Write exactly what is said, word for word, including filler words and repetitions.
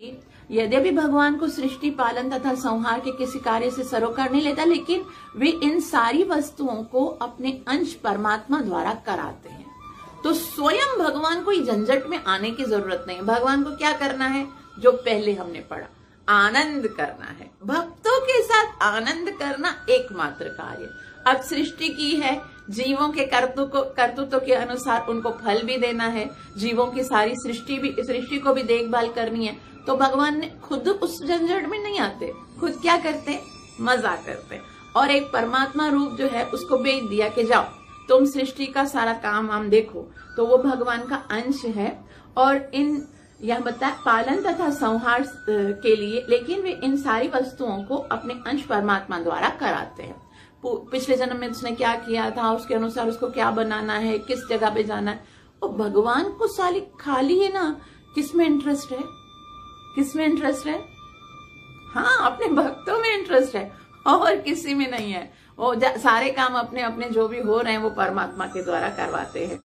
यद्यपि भगवान को सृष्टि, पालन तथा संहार के किसी कार्य से सरोकार नहीं लेता, लेकिन वे इन सारी वस्तुओं को अपने अंश परमात्मा द्वारा कराते हैं। तो स्वयं भगवान को झंझट में आने की जरूरत नहीं है। भगवान को क्या करना है? जो पहले हमने पढ़ा, आनंद करना है। भक्तों के साथ आनंद करना एकमात्र कार्य। अब सृष्टि की है, जीवों के कर्तु को कर्तृत्व के अनुसार उनको फल भी देना है, जीवों की सारी सृष्टि भी सृष्टि को भी देखभाल करनी है। तो भगवान ने खुद उस झंझट में नहीं आते, खुद क्या करते? मजा करते। और एक परमात्मा रूप जो है उसको भेज दिया कि जाओ तुम सृष्टि का सारा काम वाम देखो। तो वो भगवान का अंश है और इन यह बताया पालन तथा संहार के लिए, लेकिन वे इन सारी वस्तुओं को अपने अंश परमात्मा द्वारा कराते हैं। पिछले जन्म में उसने क्या किया था, उसके अनुसार उसको क्या बनाना है, किस जगह पे जाना है। और भगवान को साली खाली है ना, किसमें इंटरेस्ट है? किसमें इंटरेस्ट है? हाँ, अपने भक्तों में इंटरेस्ट है और किसी में नहीं है। वो सारे काम अपने अपने जो भी हो रहे हैं वो परमात्मा के द्वारा करवाते हैं।